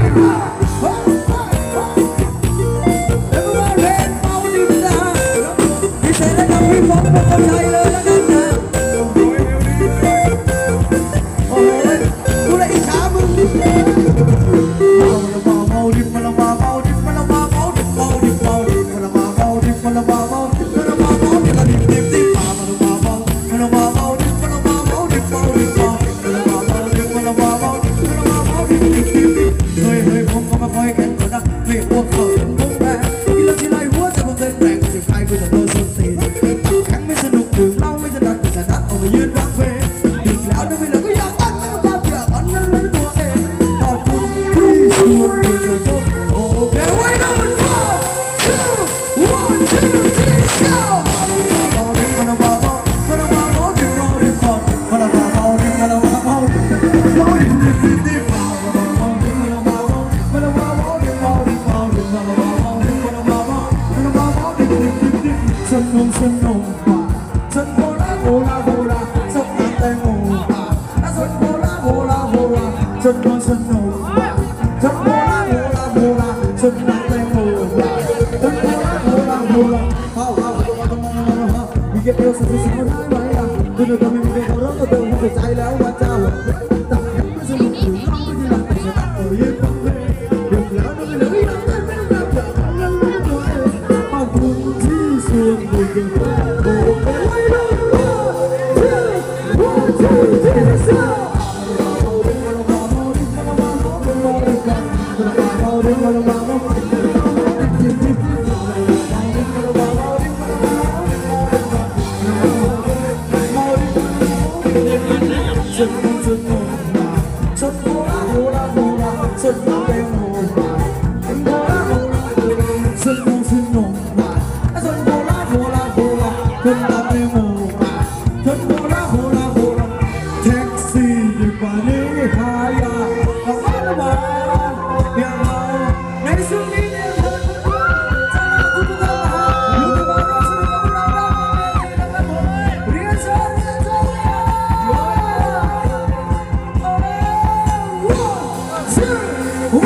1 2 3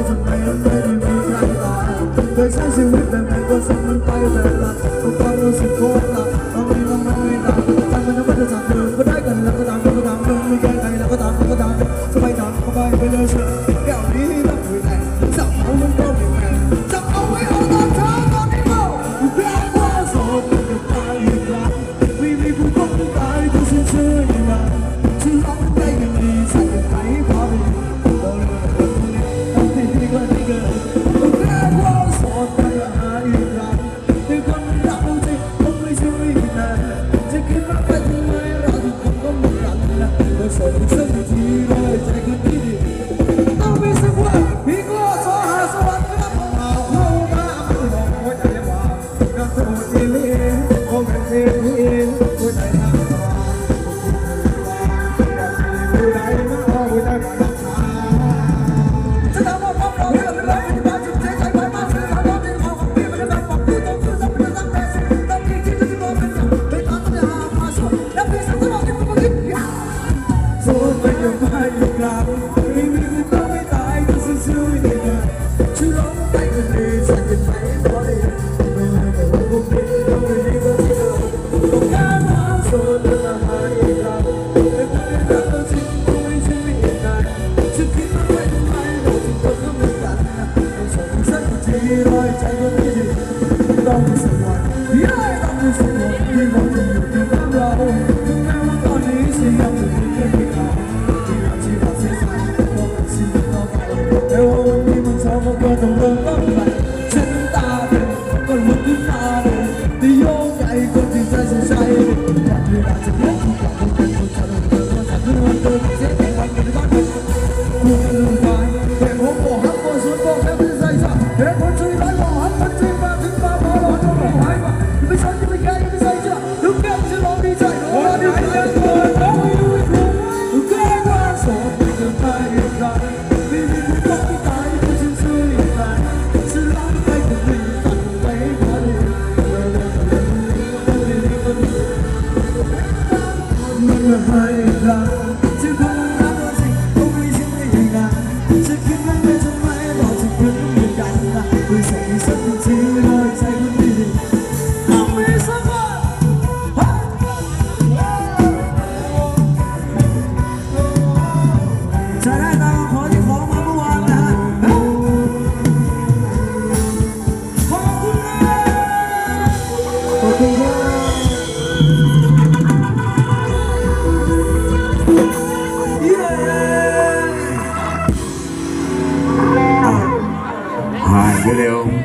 ทำไมไม่ได้มีใครตายเคยใช้ชีวิตแบบไหนก็สักมันไปแบบนั้นทุกความรู้สึกโคตรหนักบางทีมันไม่ต่างใจมันจะไม่ได้จากเดิมก็ได้กันแล้วก็ตามก็ตามเดิมไม่แก้ไขแล้วก็ตามก็ตามสบายตามสบายไปเลยเชื่อแก้วนี้ต้องคุยแต่จับเอามันก็ไม่แพ้จับเอาไว้เอาตอนเช้าตอนนี้โม่แก้วว่าโสดจะตายอีกครั้งไม่มีผู้คนตายที่ฉันเชื่ออยู่นะฉันรักได้กันดีสักอย่างไหนพอดีตอนนี้ตั้งที่ก็ที่เกิดแก้วว่าโสดจะหาอีกครั้งที่คนรักจริงคงไม่ช่วยได้จะคิดว่าไปทำไมเราทุกคนก็เหมือนกันนะเราโสดสักทีเลยใจคนที่ดีต้องมีสักวันพี่ก็โสดหาสวรรค์รับมาเข้ามาไม่บอกหัวใจว่าก็โสดที่นี่คงเป็นที่นี่หัวใจทางตาหัวใจมาเอาหัวใจมาลักษณะจะทำว่าความเราเรื่องอะไรที่บ้านจุดใจใจไปมากเลยทำที่เขาของพี่ไม่ได้แบบบอกพี่ต้องคือต้องเป็นต้องแต่สุดต้องคิดที่จะบอกเป็นอย่างเป็นตามต้องหามาสุดแล้วพี่สักจะบอกที่มันคิดโสดไปยังไม่อีกครั้งไม่มีผู้ต้องไม่ตายก็ซื่อๆไม่ได้ช่วยร้องไปคนดีสักอย่างไหนพอดีไม่ว่าแต่ว่าพวกพี่ต้องไม่ดีก็ที่เดิมต้องการมาโสดจะหาอีกครั้งแต่ไม่ได้รักเราจริงคงไม่ใช่ไม่ได้ฉันคิดว่าไปทำไมเราทุกคนก็เหมือนกันต้องโสดสักทีร้อยใจก็ไม่ดีต้องมีสักวันต้องมีสักวันที่เราจะอยู่ที่บ้านเราถึงแม้ว่าตอนนี้ฉันยังไม่มีแค่ที่เขาที่เราชีวิตเสียใจเพราะมันชีวิตเราไปแต่ว่าวันนี้มันเช้ามันก็ต้องเริ่มต้นใหม่ฉันตาเป็นก็ลุกขึ้นมาเลยที่โยกใหญ่คนที่ใจสนใจวันเวลาจะเปลี่ยนทุกอย่างทุกคนคนจะเริ่มเดินก็จะขึ้นวันเดินเสียงแต่วันเป็นบ้านเป็นกูจะลืมไปแต่ผมบอกฮักคนสวนบอกแค่ไม่ใส่ใจแต่คนช่วยร้ายบอกฮักคนจริงมาถึงมาพอเราจะบอกหายมาไม่ใช่จะไม่แก่ไม่ใส่ใจทุกแก้วจะลองดีใจโอ้ดีใจเลยต้องไม่รู้อีกคนทุกแก้วว่าโสดจะตายอีกครั้งไม่มีผู้ต้องไม่ตายก็ฉันช่วยอีกครั้งฉันรักใครก็ไม่ตัดไม่พอดีมันหายอีกครั้งจะคงรักเราจริงคงไม่ใช่ไม่อย่างนั้นจะคิดว่าไม่ทำไมเราจะเป็นเหมือนกันนะไม่ใช่สักทีเลยใจคนดีต้องมีสักวันจะได้ตามขอที่ของมาเมื่อวานนะฮะขอบคุณนะขอบคุณครับหายเร็ว